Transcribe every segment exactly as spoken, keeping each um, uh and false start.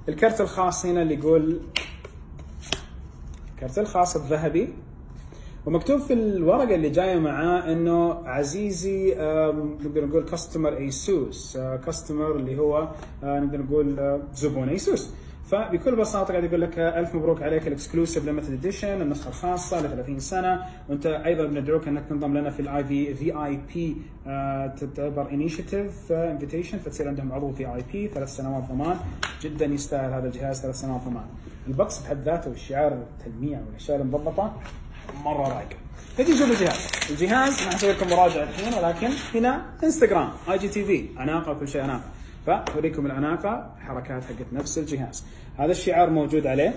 الكرت الخاص هنا اللي يقول الكرت الخاص الذهبي، ومكتوب في الورقه اللي جايه معاه انه عزيزي نقدر نقول كاستمر ايسوس، كاستمر اللي هو نقدر نقول زبون ايسوس. فبكل بساطه قاعد يقول لك الف مبروك عليك الاكسكلوسيف ليمتد اديشن، النسخه الخاصه ل ثلاثين سنه، وانت ايضا بندعوك انك تنضم لنا في الاي في في اي بي، تعتبر انيشيتيف انفيتيشن، فتصير عندهم عضو في اي بي، ثلاث سنوات ضمان، جدا يستاهل هذا الجهاز ثلاث سنوات ضمان. البكس بحد ذاته والشعار التلميع والاشياء المضبطه مره رايقه. نجي نشوف الجهاز، الجهاز ما حسوي لكم مراجعه الحين، ولكن هنا انستغرام اي جي تي في اناقه وكل شيء اناقه، فاوريكم الاناقه حركات حقت نفس الجهاز. هذا الشعار موجود عليه،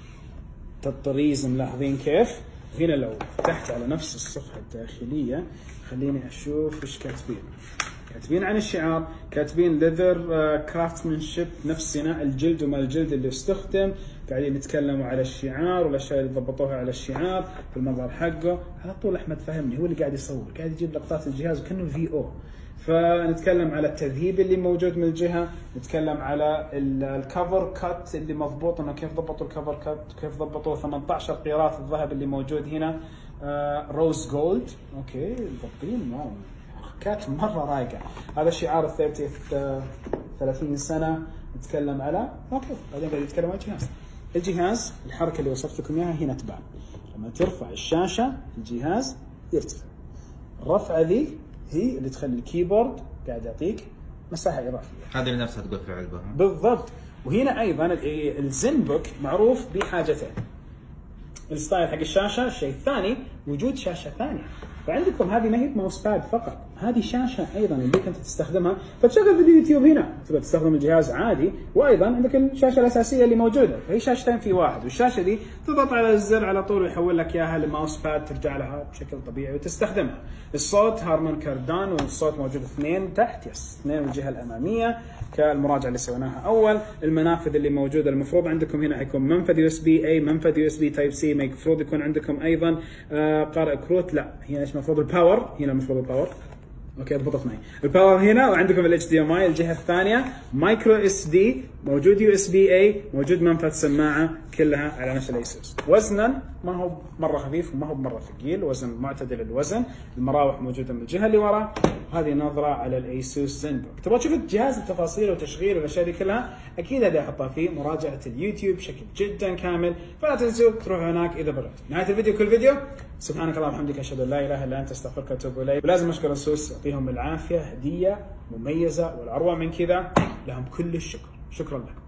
الطريز ملاحظين كيف؟ هنا لو فتحت على نفس الصفحه الداخليه خليني اشوف ايش كاتبين. كاتبين عن الشعار، كاتبين ليذر كرافتمانشيب، نفس صناع الجلد وما الجلد اللي استخدم، قاعدين يتكلموا على الشعار والاشياء اللي ضبطوها على الشعار في المظهر حقه. على طول احمد فهمني، هو اللي قاعد يصور، قاعد يجيب لقطات الجهاز وكانه في او. فنتكلم على التذهيب اللي موجود من الجهه، نتكلم على الكفر كات اللي مضبوط، انه كيف ضبطوا الكفر كات، كيف ضبطوا ثمانية عشر قيراط الذهب اللي موجود هنا، روز جولد، اوكي ضابطين كات مره رايقه. هذا شعار ال ثلاثين سنه، نتكلم على اوكي بعدين قاعد يتكلم عن الجهاز. الجهاز الحركه اللي وصفت لكم اياها هنا تبان، لما ترفع الشاشه الجهاز يرتفع. الرفعه ذي هي اللي تخلي الكيبورد قاعد يعطيك مساحه اضافيه. هذه اللي نفسها تقول في علبه. بالضبط. وهنا ايضا الزن بوك معروف بحاجتين، الستايل حق الشاشه، الشيء الثاني وجود شاشه ثانيه. فعندكم هذه ما هي ماوس باد فقط، هذه شاشه ايضا اللي انت تستخدمها فتشغل فيديو يوتيوب هنا، تقدر تستخدم الجهاز عادي، وايضا عندك الشاشه الاساسيه اللي موجوده، فهي شاشتين في واحد، والشاشه دي تضغط على الزر على طول ويحول لك اياها لماوس باد ترجع لها بشكل طبيعي وتستخدمها. الصوت هارمان كاردان، والصوت موجود اثنين تحت، يس اثنين الجهه الاماميه كالمراجعه اللي سويناها اول. المنافذ اللي موجوده المفروض عندكم هنا حيكون منفذ يو اس بي اي، منفذ يو اس بي تايب سي، المفروض يكون عندكم ايضا آه قارئ كروت، لا هنا ايش المفروض؟ الباور، هنا المفروض الباور، اوكي ضبطت معي، الباور هنا، وعندكم الاتش دي ام اي الجهه الثانيه، مايكرو اس دي، موجود يو اس بي اي، موجود منفذ سماعه، كلها على نفس الايسوس. وزنا ما هو مره خفيف وما هو مره ثقيل، وزن معتدل الوزن. المراوح موجوده من الجهه اللي ورا. هذه نظره على الايسوس زن بوك. تبغى تشوف الجهاز التفاصيل وتشغيل والاشياء دي كلها، اكيد هذه احطها في مراجعه اليوتيوب بشكل جدا كامل، فلا تنسوا تروحوا هناك اذا بغيتوا. نهايه الفيديو كل فيديو، سبحانك اللهم وبحمدك اشهد ان لا اله الا انت استغفرك واتوب اليك. ولازم اشكر السوس، يعطيهم العافيه، هديه مميزه والاروع من كذا، لهم كل الشكر. شكرا لكم.